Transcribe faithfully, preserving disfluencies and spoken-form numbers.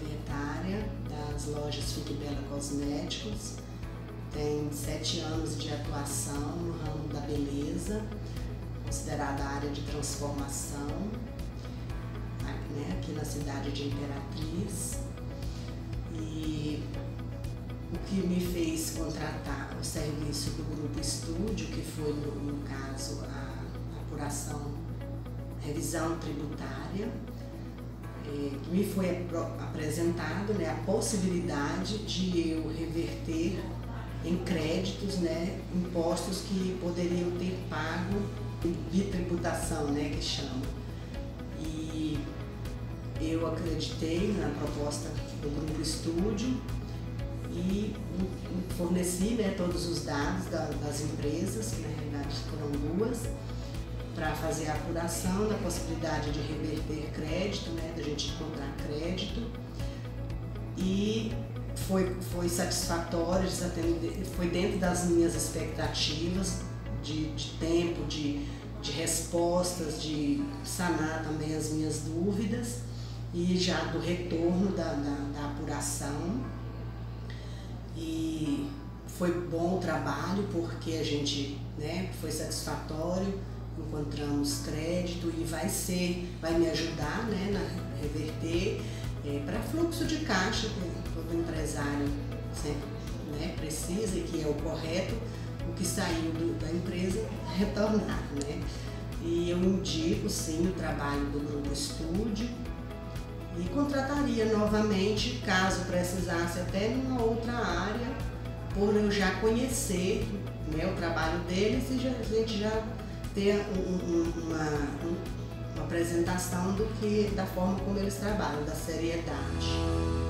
proprietária das lojas Fique Bela Cosméticos. Tem sete anos de atuação no ramo da beleza, considerada área de transformação, né, aqui na cidade de Imperatriz. E o que me fez contratar o serviço do Grupo Estúdio, que foi, no, no caso, a apuração, revisão tributária, é, que me foi apresentado, né, a possibilidade de eu reverter em créditos, né, impostos que poderiam ter pago de tributação, né, que chama. E eu acreditei na proposta do Grupo Estúdio e forneci, né, todos os dados da, das empresas, que na realidade foram duas, para fazer a apuração da possibilidade de reverter crédito, né, da gente encontrar crédito. E foi, foi satisfatório, foi dentro das minhas expectativas de, de tempo, de, de respostas, de sanar também as minhas dúvidas e já do retorno da, da, da apuração. E foi bom o trabalho porque a gente, né, foi satisfatório, encontramos crédito e vai ser, vai me ajudar, né, na reverter é, para fluxo de caixa que todo empresário sempre, né, precisa e que é o correto, o que saiu do, da empresa retornar, né? E eu indico sim o trabalho do Grupo Estúdio e contrataria novamente caso precisasse até numa outra área, por eu já conhecer, né, o trabalho deles e já, a gente já ter um, um, uma, um, uma apresentação do que, da forma como eles trabalham, da seriedade.